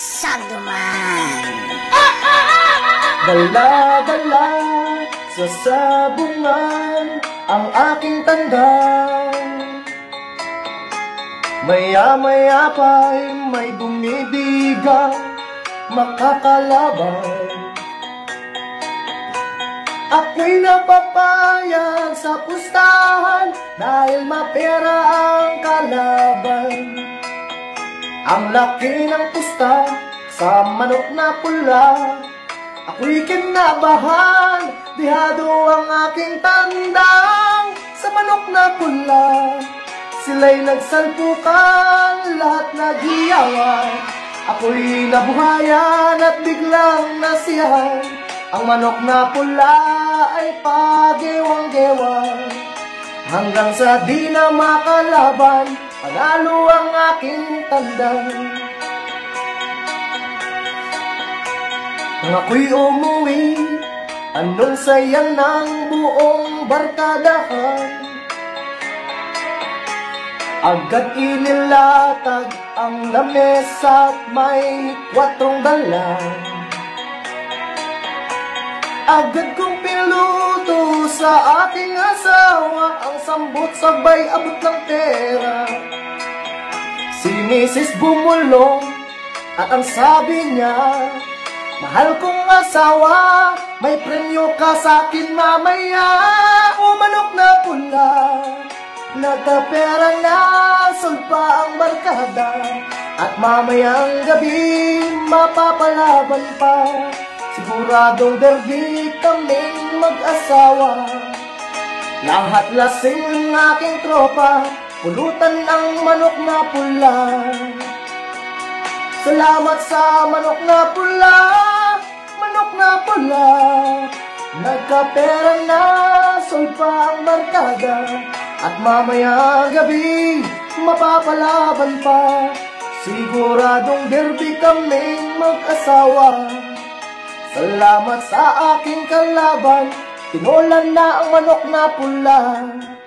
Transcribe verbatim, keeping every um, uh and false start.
Sagduman. Dala-dala sa sabungan ang aking tanda. Maya-maya pa'y may bumibigang makakalaban. Ako'y napapayag sa pustahan dahil mapera ang kalaban. Ang laki ng pusta sa manok na pula, ako'y kinabahan, dihado ang aking tandang sa manok na pula. Sila'y nagsalpukan, lahat nagiyawan, ako'y nabuhayan at biglang nasiyahan. Ang manok na pula ay pagewang-gewang, hanggang sa di na makalaban, panalo ang aking tandang. Nang ako'y umuwi, anong sayang ng buong barkadahan. Agad inilatag ang lamesa at may kwatrong dalang. Agad kong piluto sa aking asawa ang sambot sabay abot ng pera. Si Missus bumulong at ang sabi niya, mahal kong asawa, may premyo ka sa'kin mamaya. O manok na pula, nagkapera na, sulpa ang barkada, at mamayang gabi mapapalaban pa. Siguradong derby kaming mag-asawa. Lahat lasing ang aking tropa, pulutan ang manok na pula. Salamat sa manok na pula, manok na pula. Nagkapera na, sulpa ang barkada, at mamaya gabi mapapalaban pa. Siguradong derby kaming mag-asawa. Salamat sa aking kalaban, tinulan na ang manok na pula.